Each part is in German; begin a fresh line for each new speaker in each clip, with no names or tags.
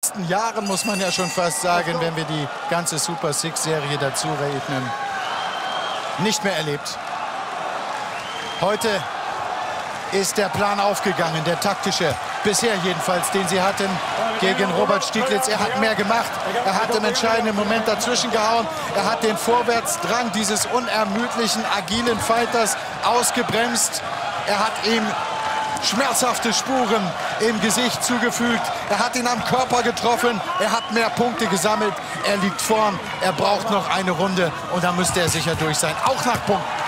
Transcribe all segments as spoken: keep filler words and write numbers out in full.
letzten Jahren, muss man ja schon fast sagen, wenn wir die ganze Super Six-Serie dazu rechnen, nicht mehr erlebt. Heute ist der Plan aufgegangen, der taktische, bisher jedenfalls, den sie hatten gegen Robert Stieglitz. Er hat mehr gemacht, er hat im entscheidenden Moment dazwischen gehauen, er hat den Vorwärtsdrang dieses unermüdlichen, agilen Fighters ausgebremst. Er hat ihm schmerzhafte Spuren im Gesicht zugefügt, er hat ihn am Körper getroffen, er hat mehr Punkte gesammelt, er liegt vorn, er braucht noch eine Runde und dann müsste er sicher durch sein, auch nach Punkten.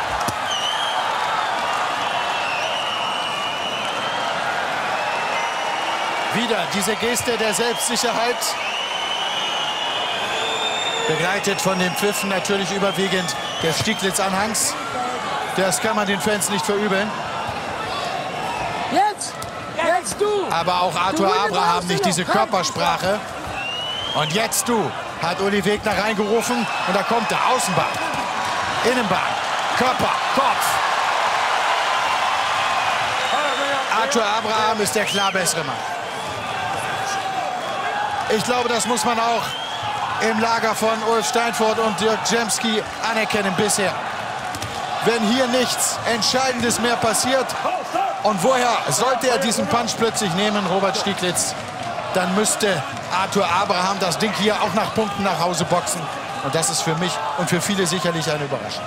Wieder diese Geste der Selbstsicherheit. Begleitet von den Pfiffen natürlich überwiegend des Stieglitz-Anhangs. Das kann man den Fans nicht verübeln.
Jetzt! Jetzt du!
Aber auch Arthur Abraham nicht diese Körpersprache. Und jetzt du, hat Uli Wegner reingerufen. Und da kommt der Außenbahn, Innenbahn, Körper, Kopf. Arthur Abraham ist der klar bessere Mann. Ich glaube, das muss man auch im Lager von Ulf Steinfurt und Dirk Jemski anerkennen bisher. Wenn hier nichts Entscheidendes mehr passiert, und woher sollte er diesen Punch plötzlich nehmen, Robert Stieglitz, dann müsste Arthur Abraham das Ding hier auch nach Punkten nach Hause boxen. Und das ist für mich und für viele sicherlich eine Überraschung.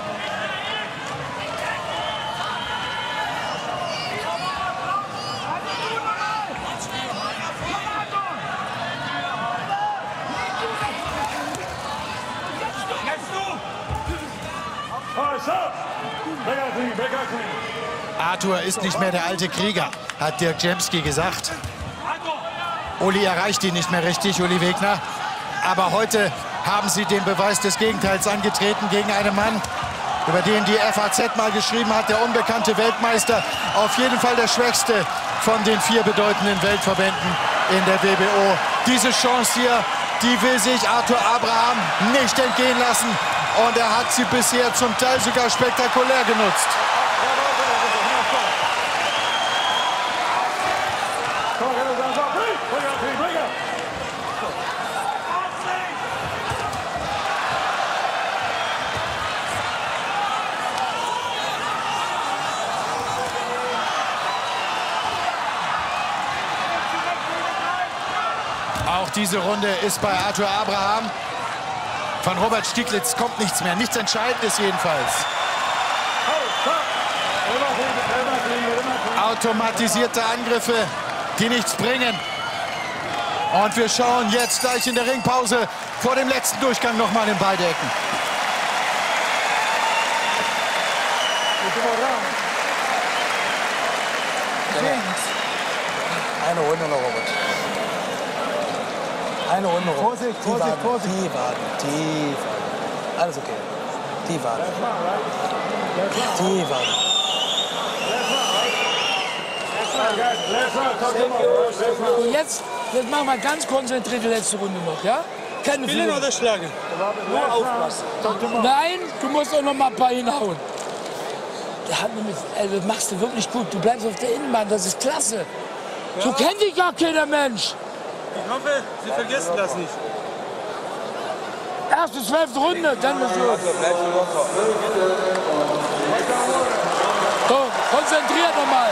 Arthur ist nicht mehr der alte Krieger, hat Dirk Jemski gesagt. Uli erreicht ihn nicht mehr richtig, Uli Wegner. Aber heute haben sie den Beweis des Gegenteils angetreten gegen einen Mann, über den die F A Z mal geschrieben hat, der unbekannte Weltmeister. Auf jeden Fall der schwächste von den vier bedeutenden Weltverbänden in der W B O. Diese Chance hier, die will sich Arthur Abraham nicht entgehen lassen. Und er hat sie bisher zum Teil sogar spektakulär genutzt. Auch diese Runde ist bei Arthur Abraham. Von Robert Stieglitz kommt nichts mehr. Nichts Entscheidendes jedenfalls. Automatisierte Angriffe, die nichts bringen. Und wir schauen jetzt gleich in der Ringpause vor dem letzten Durchgang noch mal in beide Ecken.
Eine Runde noch, Robert. Eine Runde rum.
Vorsicht, Vorsicht, Vorsicht.
Die warten, die warten. Alles okay. Die warten. Die warten.
Und jetzt, jetzt machen wir ganz konzentriert die letzte Runde noch, ja? Keine
Will noch das schlagen. Nur aufpassen.
Nein, du musst auch noch mal ein paar hinhauen. Der hat nämlich, ey, das machst du wirklich gut. Du bleibst auf der Innenbahn, das ist klasse. Ja. So kennt dich gar keiner Mensch.
Ich hoffe, Sie vergessen das nicht.
Erste zwölfte Runde, dann ist los. So, konzentriert nochmal.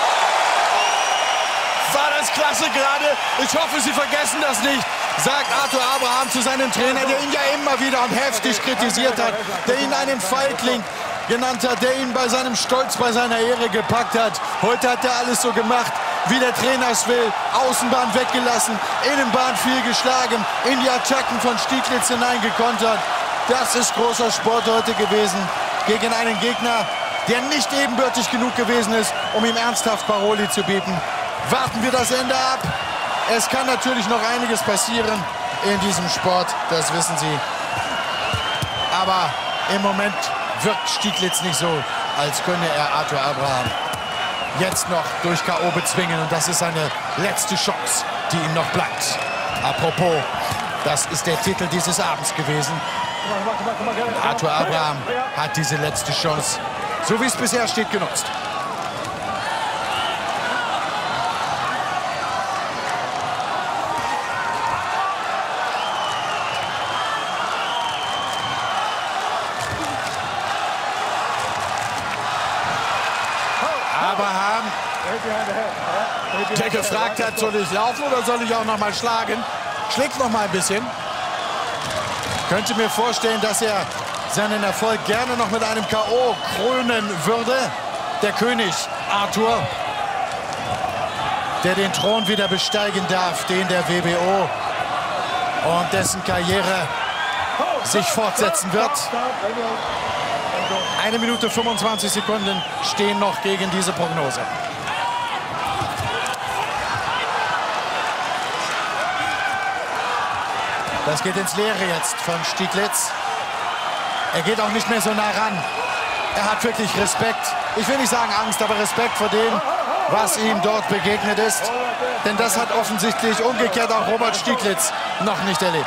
War das klasse gerade? Ich hoffe, Sie vergessen das nicht, sagt Arthur Abraham zu seinem Trainer, der ihn ja immer wieder und heftig kritisiert hat, der ihn einen Feigling genannt hat, der ihn bei seinem Stolz, bei seiner Ehre gepackt hat. Heute hat er alles so gemacht, wie der Trainer es will. Außenbahn weggelassen, Innenbahn viel geschlagen, in die Attacken von Stieglitz hineingekontert. Das ist großer Sport heute gewesen gegen einen Gegner, der nicht ebenbürtig genug gewesen ist, um ihm ernsthaft Paroli zu bieten. Warten wir das Ende ab. Es kann natürlich noch einiges passieren in diesem Sport, das wissen Sie. Aber im Moment wirkt Stieglitz nicht so, als könne er Arthur Abraham jetzt noch durch K O bezwingen. Und das ist seine letzte Chance, die ihm noch bleibt. Apropos, das ist der Titel dieses Abends gewesen. Arthur Abraham hat diese letzte Chance, so wie es bisher steht, genutzt. der gefragt hat, soll ich laufen oder soll ich auch noch mal schlagen? Schlägt noch mal ein bisschen. Könnte mir vorstellen, dass er seinen Erfolg gerne noch mit einem K O krönen würde. Der König Arthur, der den Thron wieder besteigen darf, den der W B O, und dessen Karriere sich fortsetzen wird. Eine Minute fünfundzwanzig Sekunden stehen noch gegen diese Prognose. Das geht ins Leere jetzt von Stieglitz. Er geht auch nicht mehr so nah ran. Er hat wirklich Respekt. Ich will nicht sagen Angst, aber Respekt vor dem, was ihm dort begegnet ist. Denn das hat offensichtlich umgekehrt auch Robert Stieglitz noch nicht erlebt.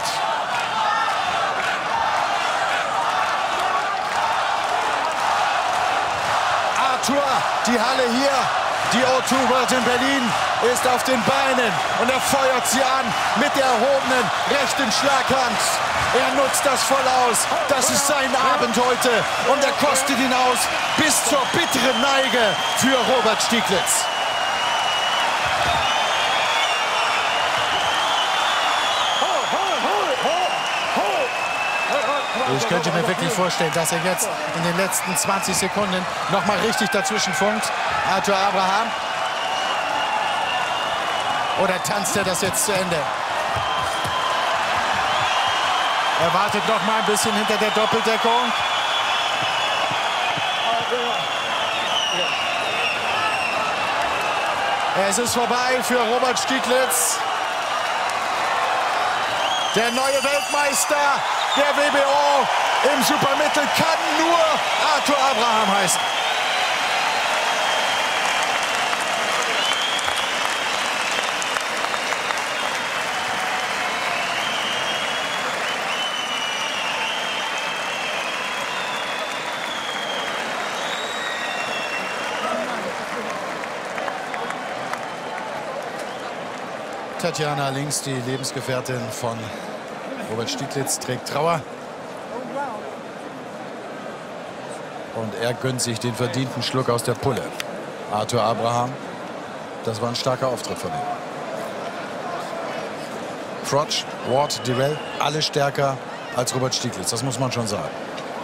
Arthur, die Halle hier, die O zwei World in Berlin, ist auf den Beinen und er feuert sie an mit der erhobenen rechten Schlaghand. Er nutzt das voll aus. Das ist sein Abend heute und er kostet ihn aus bis zur bitteren Neige für Robert Stieglitz. Ich könnte mir wirklich vorstellen, dass er jetzt in den letzten zwanzig Sekunden noch mal richtig dazwischen funkt. Arthur Abraham. Oder tanzt er das jetzt zu Ende? Er wartet noch mal ein bisschen hinter der Doppeldeckung. Es ist vorbei für Robert Stieglitz. Der neue Weltmeister der W B O im Supermittel kann nur Arthur Abraham heißen. Tatjana links, die Lebensgefährtin von Robert Stieglitz, trägt Trauer. Und er gönnt sich den verdienten Schluck aus der Pulle. Arthur Abraham, das war ein starker Auftritt von ihm. Froch, Ward, Dirrell, alle stärker als Robert Stieglitz, das muss man schon sagen.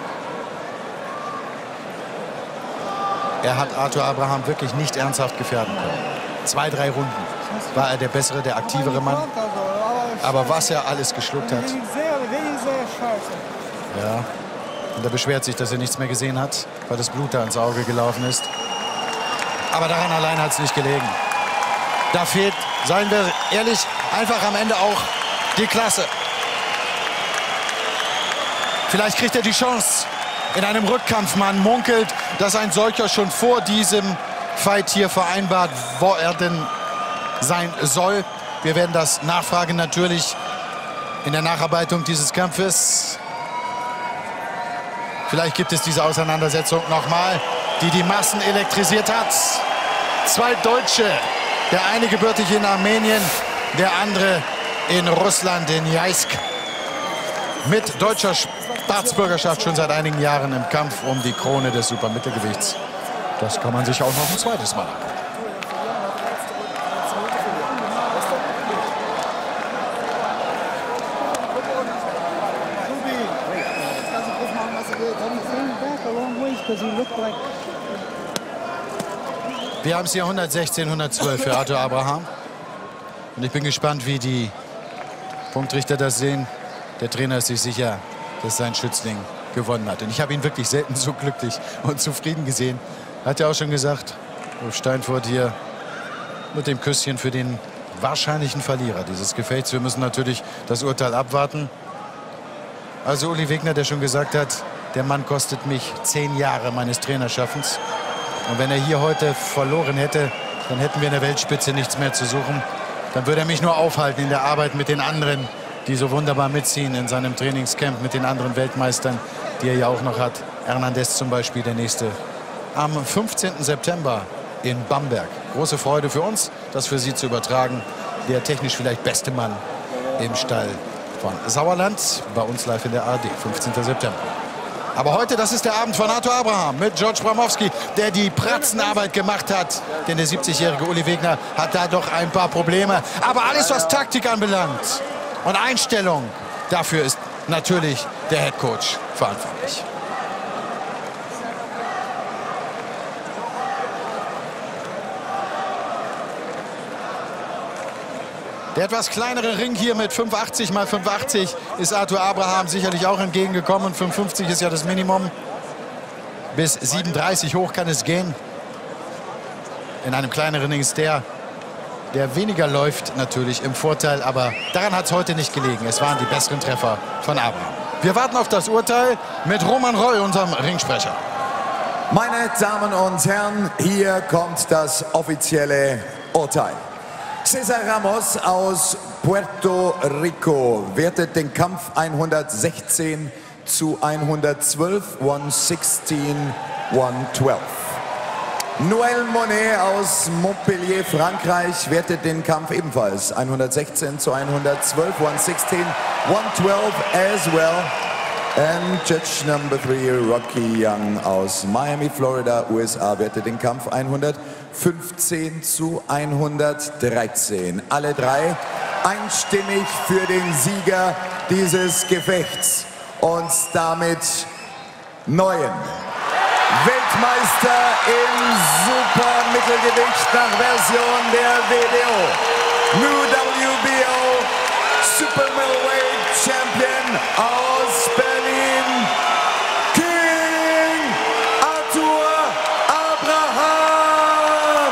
Er hat Arthur Abraham wirklich nicht ernsthaft gefährden können. Zwei, drei Runden war er der bessere, der aktivere Mann. Aber was er alles geschluckt hat. Ja. Und er beschwert sich, dass er nichts mehr gesehen hat, weil das Blut da ins Auge gelaufen ist. Aber daran allein hat es nicht gelegen. Da fehlt, seien wir ehrlich, einfach am Ende auch die Klasse. Vielleicht kriegt er die Chance in einem Rückkampf. Man munkelt, dass ein solcher schon vor diesem Fight hier vereinbart worden sein soll. Wir werden das nachfragen natürlich in der Nacharbeitung dieses Kampfes. Vielleicht gibt es diese Auseinandersetzung nochmal, die die Massen elektrisiert hat. Zwei Deutsche, der eine gebürtig in Armenien, der andere in Russland, in Jeisk. Mit deutscher Staatsbürgerschaft schon seit einigen Jahren im Kampf um die Krone des Supermittelgewichts. Das kann man sich auch noch ein zweites Mal angucken. Wir haben es hier hundertsechzehn, hundertzwölf für Arthur Abraham. Und ich bin gespannt, wie die Punktrichter das sehen. Der Trainer ist sich sicher, dass sein Schützling gewonnen hat. Und ich habe ihn wirklich selten so glücklich und zufrieden gesehen. Hat ja auch schon gesagt, Ulf Steinfurt hier mit dem Küsschen für den wahrscheinlichen Verlierer dieses Gefechts. Wir müssen natürlich das Urteil abwarten. Also Uli Wegner, der schon gesagt hat, der Mann kostet mich zehn Jahre meines Trainerschaffens. Und wenn er hier heute verloren hätte, dann hätten wir in der Weltspitze nichts mehr zu suchen. Dann würde er mich nur aufhalten in der Arbeit mit den anderen, die so wunderbar mitziehen in seinem Trainingscamp, mit den anderen Weltmeistern, die er ja auch noch hat. Hernandez zum Beispiel, der nächste. Am fünfzehnten September in Bamberg. Große Freude für uns, das für Sie zu übertragen. Der technisch vielleicht beste Mann im Stall von Sauerland. Bei uns live in der A R D, fünfzehnten September. Aber heute, das ist der Abend von Arthur Abraham mit George Bramowski, der die Pratzenarbeit gemacht hat. Denn der siebzigjährige Uli Wegner hat da doch ein paar Probleme. Aber alles, was Taktik anbelangt und Einstellung, dafür ist natürlich der Headcoach verantwortlich. Der etwas kleinere Ring hier mit fünfundachtzig mal fünfundachtzig ist Arthur Abraham sicherlich auch entgegengekommen. fünfundfünfzig ist ja das Minimum. Bis siebenunddreißig hoch kann es gehen. In einem kleineren Ring ist der, der weniger läuft, natürlich im Vorteil. Aber daran hat es heute nicht gelegen. Es waren die besseren Treffer von Abraham. Wir warten auf das Urteil mit Roman Roy, unserem Ringsprecher.
Meine Damen und Herren, hier kommt das offizielle Urteil. Cesar Ramos aus Puerto Rico wertet den Kampf hundertsechzehn zu hundertzwölf, hundertsechzehn, hundertzwölf. Noël Monet aus Montpellier, Frankreich, wertet den Kampf ebenfalls hundertsechzehn zu hundertzwölf, hundertsechzehn, hundertzwölf as well. And Judge number three, Rocky Young aus Miami, Florida, U S A, wertet den Kampf hundertfünfzehn zu hundertdreizehn. Alle drei einstimmig für den Sieger dieses Gefechts und damit neuen Weltmeister im Supermittelgewicht nach Version der W B O. New W B O Super Middleweight Champion aus Berlin, King Arthur Abraham.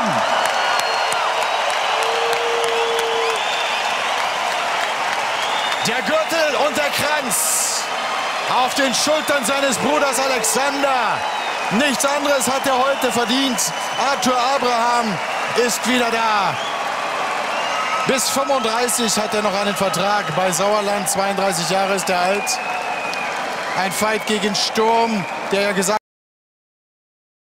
Der Gürtel und der Kranz auf den Schultern seines Bruders Alexander. Nichts anderes hat er heute verdient. Arthur Abraham ist wieder da. Bis fünfunddreißig hat er noch einen Vertrag bei Sauerland. zweiunddreißig Jahre ist er alt. Ein Fight gegen Sturm, der ja gesagt